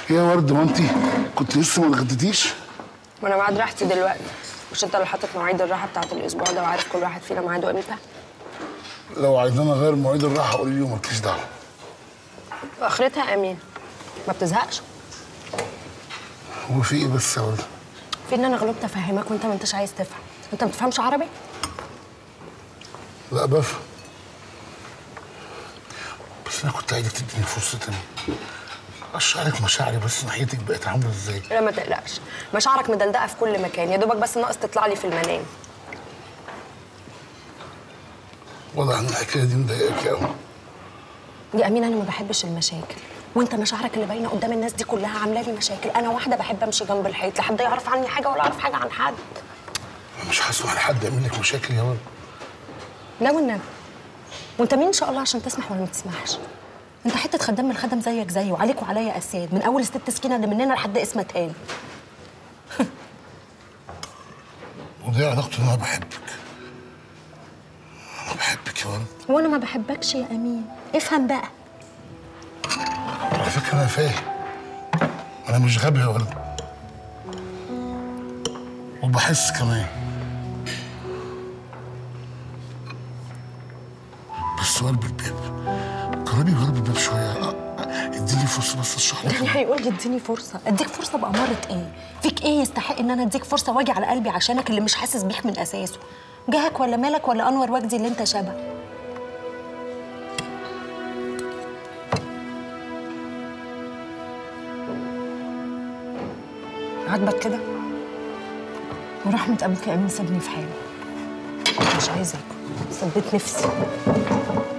يا ورد، ما انت كنت لسه ما اتغديتيش؟ ما انا بعد راحتي دلوقتي. مش انت اللي حاطط مواعيد الراحه بتاعت الاسبوع ده وعارف كل واحد فينا ميعاده امتى؟ لو عايزانا نغير مواعيد الراحه قولي لي ومالكيش دعوه. واخرتها امين ما بتزهقش؟ هو في ايه بس يا ورد؟ في ان انا غلطت افهمك وانت ما انتش عايز تفهم. انت ما بتفهمش عربي؟ لا بفهم، بس انا كنت عايزك تديني فرصه تانية اشرح مشاعري بس ناحيتك بقت عامله ازاي. لا ما تقلقش، مشاعرك مدلدقه في كل مكان، يا دوبك بس ناقص تطلع لي في المنام. واضح ان الحكايه دي مضايقاكي قوي. يا امين انا ما بحبش المشاكل، وانت مشاعرك اللي باينه قدام الناس دي كلها عامله لي مشاكل. انا واحده بحب امشي جنب الحيط، لا حد يعرف عني حاجه ولا اعرف حاجه عن حد. انا مش هسمح لحد يعمل لك مشاكل يا ورد. لا والنبي، وانت مين ان شاء الله عشان تسمح ولا ما تسمحش؟ انت حته خدام من الخدم زيك زيه، وعليك وعليا اسياد، من اول الست سكينه اللي مننا لحد اسمها تاني. ودي علاقته ان انا بحبك. انا بحبك يا ورد. وانا ما بحبكش يا امين، افهم بقى. على فكره انا فاهم، انا مش غبي يا ورد، وبحس كمان. بس قلب الباب، جربي قلب الباب شويه، اديني فرصه بس اشرح لك. يعني هيقول لي اديني فرصه؟ اديك فرصه بأمارة ايه؟ فيك ايه يستحق ان انا اديك فرصه واجي على قلبي عشانك اللي مش حاسس بيك من اساسه؟ جاهك ولا مالك ولا انور وجدي اللي انت شبه؟ عاجبك كده؟ ورحمة ابوك يا امين سيبني في حالي، مش عايزك، سبيت نفسي.